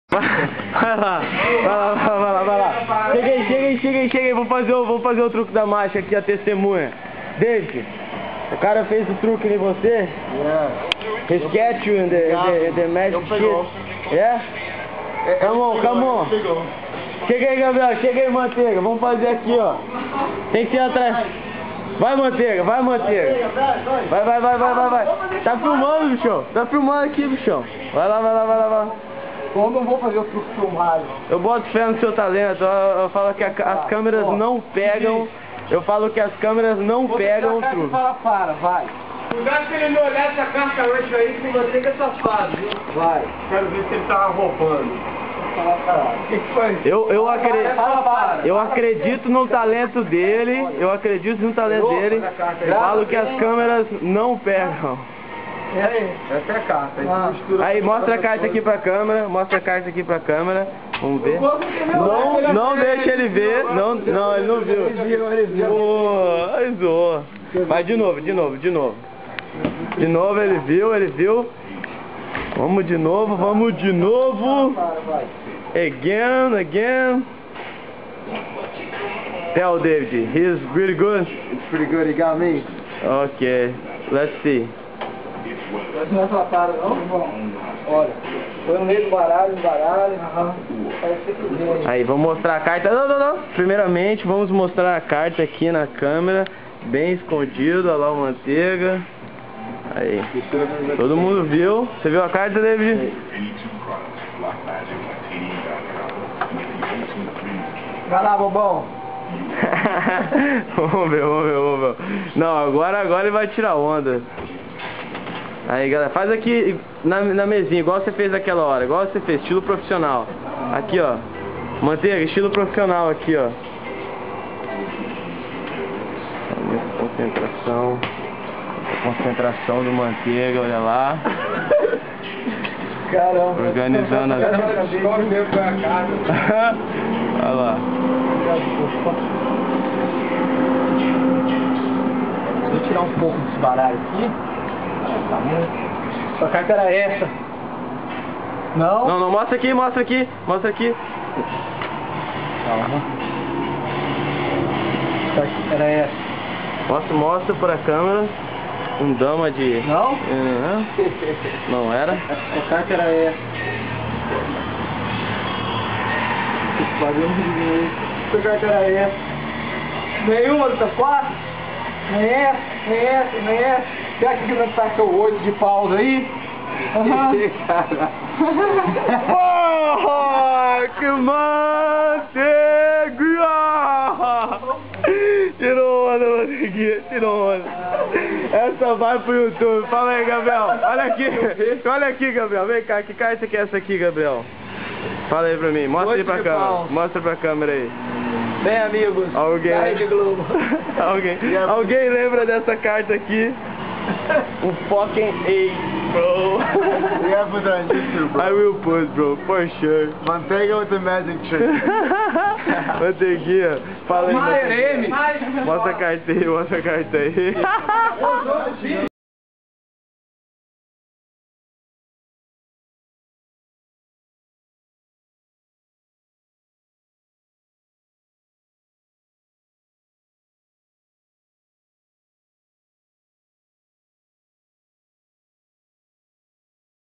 Vai lá. Chega aí. Vamos fazer o truque da marcha aqui, a testemunha. David, o cara fez o truque em você? Yeah. He sketched you in the magic shit. Yeah? Come on. Chega aí, Gabriel. Chega aí, Manteiga. Vamos fazer aqui, ó. Tem que ir atrás. Vai, Manteiga. Vai. Tá filmando, bichão. Tá filmando aqui, bichão. Vai lá. Eu não vou fazer o truque filmado. Eu boto fé no seu talento. Eu falo que as câmeras não pegam. Eu falo que as câmeras não pegam o truque. Vai. Cuidado se ele não olhar essa carta hoje aí, que você é safado, viu? Vai. Quero ver se ele tá roubando. O que foi? Eu acredito no talento dele. Falo que as câmeras não pegam. Essa é a carta. Aí, mostra a carta aqui pra câmera. Vamos ver. Não deixa ele ver. Não, ele não viu. Ele viu. Pô, aí zoou. Vai de novo. De novo ele viu. Vamos de novo. Vai. Again. Tell David, he's really good. It's pretty good, he got me. Okay, let's see. Não atrapalha, não? Olha, foi no meio do baralho. Aí, vamos mostrar a carta. Não. Primeiramente, vamos mostrar a carta aqui na câmera. Bem escondido, olha lá o Manteiga. Aí, todo mundo viu. Você viu a carta, David? Vai lá, bobão. Vamos ver. Não, agora ele vai tirar onda. Aí, galera, faz aqui na mesinha, igual você fez naquela hora. Estilo profissional. Aqui, ó. Manteiga, estilo profissional aqui, ó. Concentração do Manteiga, olha lá. Caramba. Organizando as... Olha lá. Deixa eu tirar um pouco desse baralho aqui. Sua carta era essa. Não, mostra aqui. Calma. Era essa. Mostra para a câmera. Um dama de... Não? Não era? A carta era essa. A carta era essa. Nenhuma dessas quatro? Nem essa. Será que não tá com o 8 de paus aí? Oh, que Manteiga! Tirou onda. Essa vai pro YouTube. Fala aí, Gabriel. Olha aqui, Gabriel. Vem cá, que carta que é essa aqui, Gabriel? Fala aí pra mim. Mostra aí pra câmera. Mostra pra câmera aí. Bem, amigos. Alguém lembra dessa carta aqui? O fucking A, bro. We have put on YouTube, bro. I will put, bro, for sure. Manteiga with the magic trick. Manteiguinha, fala aí. Mostra a carta aí.